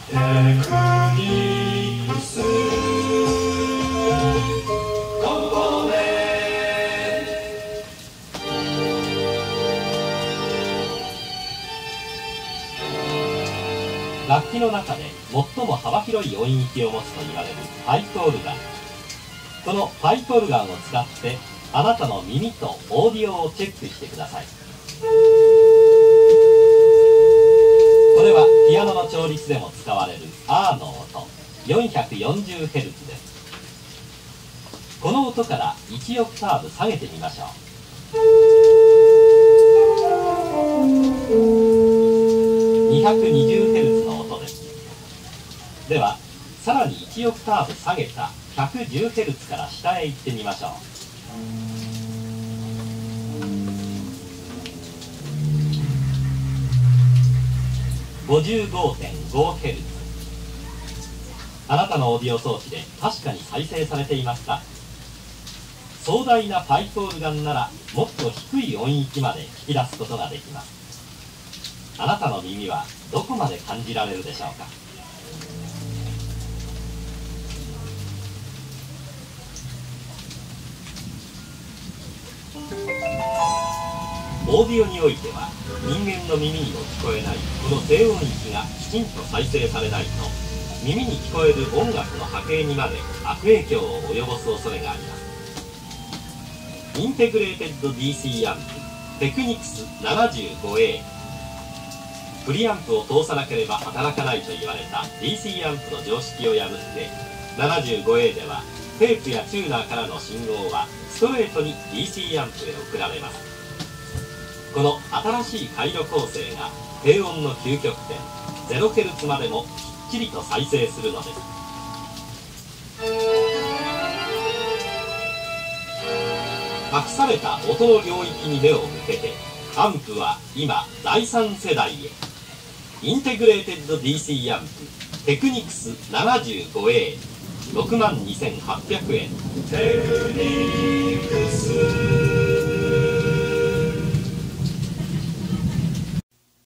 テクニクスコンポーネ楽器の中で最も幅広い音域を持つと言われるパイプオルガン。このパイプオルガンを使ってあなたの耳とオーディオをチェックしてください。これはピアノの調律でも使われる R の音 440Hz です。この音から1オクターブ下げてみましょう。220Hz の音です。ではさらに1オクターブ下げた 110Hz から下へ行ってみましょう。55.5Hz。あなたのオーディオ装置で確かに再生されていますか？壮大なパイプオルガンならもっと低い音域まで引き出すことができます。あなたの耳はどこまで感じられるでしょうか？オーディオにおいては人間の耳にも聞こえないこの低音域がきちんと再生されないと耳に聞こえる音楽の波形にまで悪影響を及ぼす恐れがあります。インテグレーテッド DC アンプテクニクス 75A。 プリアンプを通さなければ働かないと言われた DC アンプの常識を破って 75A ではテープやチューナーからの信号はストレートに DC アンプへ送られます。この新しい回路構成が低音の究極点 0Hz までもきっちりと再生するのです。隠された音の領域に目を向けてアンプは今第3世代へ。インテグレーテッド DC アンプテクニクス 75A 62,800円。 テクニクス